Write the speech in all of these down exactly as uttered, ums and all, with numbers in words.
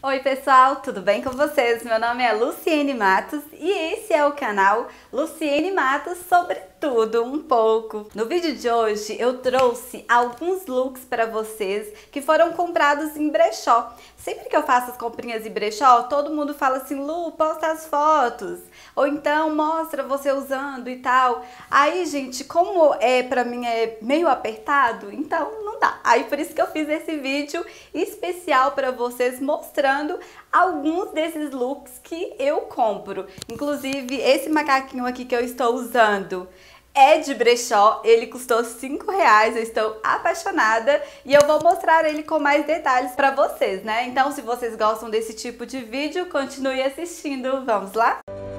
Oi pessoal, tudo bem com vocês? Meu nome é Luciene Matos e esse é o canal Luciene Matos sobre tudo um pouco. No vídeo de hoje eu trouxe alguns looks para vocês que foram comprados em brechó. Sempre que eu faço as comprinhas em brechó, todo mundo fala assim: Lu, posta as fotos, ou então mostra você usando e tal. Aí, gente, como é para mim é meio apertado, então não dá. Aí por isso que eu fiz esse vídeo especial para vocês mostrando alguns desses looks que eu compro. Inclusive esse macaquinho aqui que eu estou usando é de brechó, ele custou cinco reais, eu estou apaixonada e eu vou mostrar ele com mais detalhes para vocês, né? Então se vocês gostam desse tipo de vídeo, continue assistindo, vamos lá?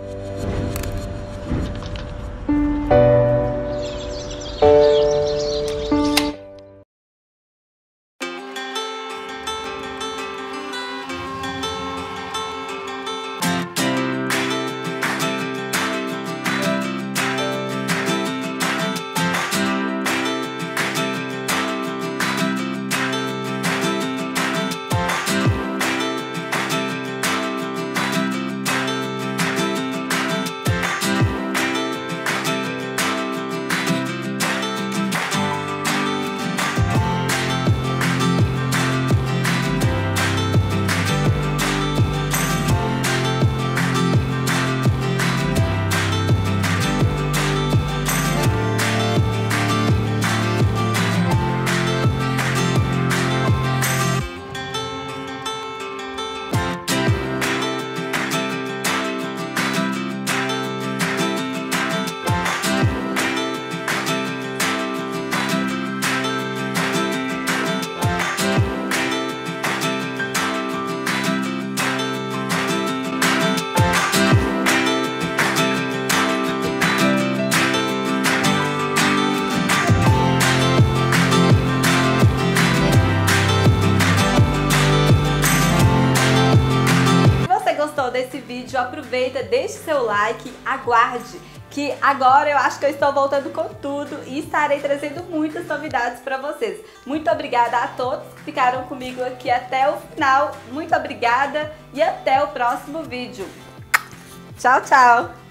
Desse vídeo, aproveita, deixe seu like, aguarde que agora eu acho que eu estou voltando com tudo e estarei trazendo muitas novidades para vocês. Muito obrigada a todos que ficaram comigo aqui até o final, muito obrigada e até o próximo vídeo. Tchau, tchau!